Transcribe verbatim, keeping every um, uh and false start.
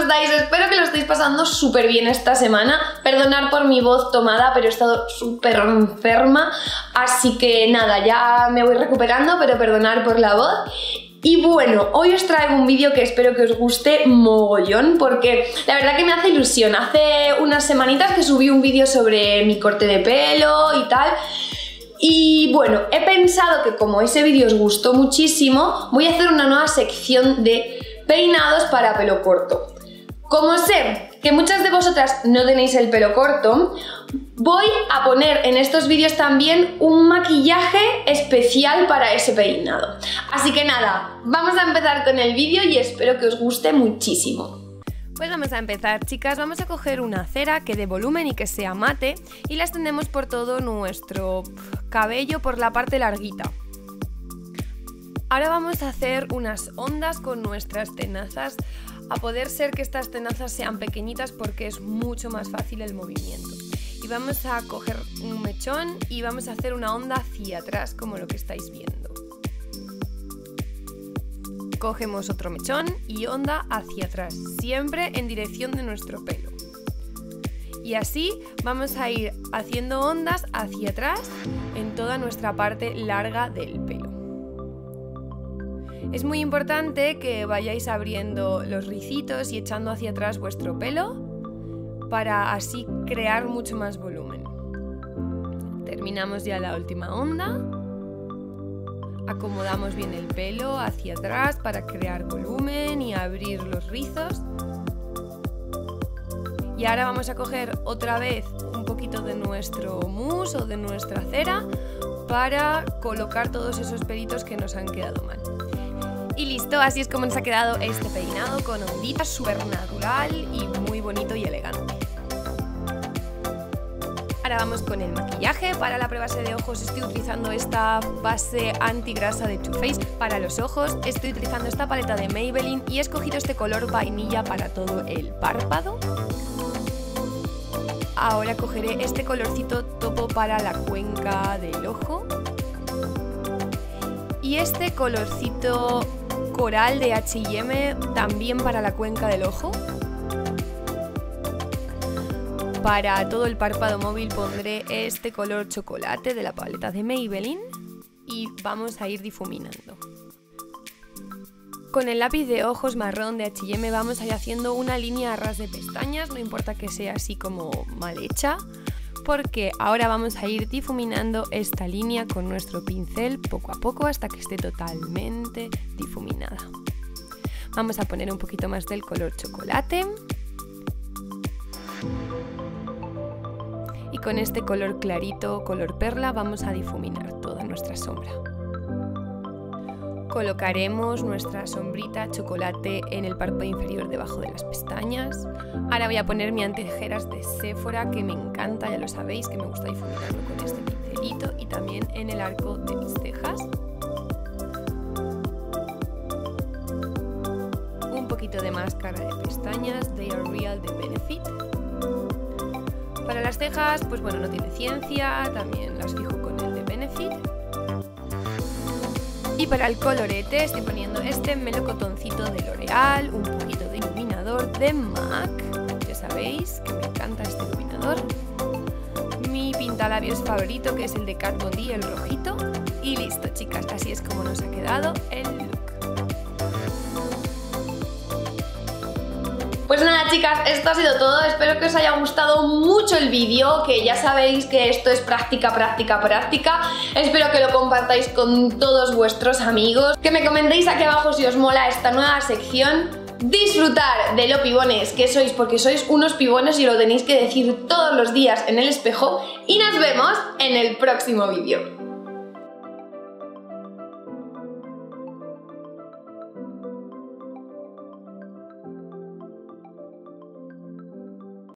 estáis? Espero que lo estéis pasando súper bien esta semana. Perdonad por mi voz tomada, pero he estado súper enferma. Así que nada, ya me voy recuperando, pero perdonad por la voz. Y bueno, hoy os traigo un vídeo que espero que os guste mogollón, porque la verdad que me hace ilusión. Hace unas semanitas que subí un vídeo sobre mi corte de pelo y tal. Y bueno, he pensado que como ese vídeo os gustó muchísimo, voy a hacer una nueva sección de peinados para pelo corto. Como sé que muchas de vosotras no tenéis el pelo corto, voy a poner en estos vídeos también un maquillaje especial para ese peinado. Así que nada, vamos a empezar con el vídeo y espero que os guste muchísimo. Pues vamos a empezar, chicas. Vamos a coger una cera que dé volumen y que sea mate y la extendemos por todo nuestro cabello por la parte larguita. Ahora vamos a hacer unas ondas con nuestras tenazas, a poder ser que estas tenazas sean pequeñitas porque es mucho más fácil el movimiento. Y vamos a coger un mechón y vamos a hacer una onda hacia atrás como lo que estáis viendo. Cogemos otro mechón y onda hacia atrás, siempre en dirección de nuestro pelo. Y así vamos a ir haciendo ondas hacia atrás en toda nuestra parte larga del pelo. Es muy importante que vayáis abriendo los ricitos y echando hacia atrás vuestro pelo para así crear mucho más volumen. Terminamos ya la última onda. Acomodamos bien el pelo hacia atrás para crear volumen y abrir los rizos. Y ahora vamos a coger otra vez un poquito de nuestro mousse o de nuestra cera para colocar todos esos pelitos que nos han quedado mal. Y listo, así es como nos ha quedado este peinado con onditas, súper natural y muy bonito y elegante. Ahora vamos con el maquillaje. Para la prebase de ojos estoy utilizando esta base antigrasa de Too Faced. Para los ojos estoy utilizando esta paleta de Maybelline y he escogido este color vainilla para todo el párpado. Ahora cogeré este colorcito topo para la cuenca del ojo. Y este colorcito coral de H y M también para la cuenca del ojo. Para todo el párpado móvil pondré este color chocolate de la paleta de Maybelline y vamos a ir difuminando. Con el lápiz de ojos marrón de H y M vamos a ir haciendo una línea a ras de pestañas, no importa que sea así como mal hecha, porque ahora vamos a ir difuminando esta línea con nuestro pincel poco a poco hasta que esté totalmente difuminada. Vamos a poner un poquito más del color chocolate. Y con este color clarito, color perla, vamos a difuminar toda nuestra sombra. Colocaremos nuestra sombrita chocolate en el párpado inferior debajo de las pestañas. Ahora voy a poner mi anteojeras de Sephora, que me encanta, ya lo sabéis, que me gusta difuminarlo con este pincelito, y también en el arco de mis cejas. Un poquito de máscara de pestañas, They Are Real de Benefit. Para las cejas, pues bueno, no tiene ciencia, también las fijo con el de Benefit. Y para el colorete estoy poniendo este melocotoncito de L'Oreal, un poquito de iluminador de MAC, ya sabéis que me encanta este iluminador. Mi pintalabios favorito, que es el de Kat Von D, el rojito. Y listo, chicas, así es como nos ha quedado el look. Pues nada, chicas, esto ha sido todo. Espero que os haya gustado mucho el vídeo, que ya sabéis que esto es práctica, práctica, práctica. Espero que lo compartáis con todos vuestros amigos, que me comentéis aquí abajo si os mola esta nueva sección. Disfrutar de lo pibones que sois, porque sois unos pibones y lo tenéis que decir todos los días en el espejo. Y nos vemos en el próximo vídeo.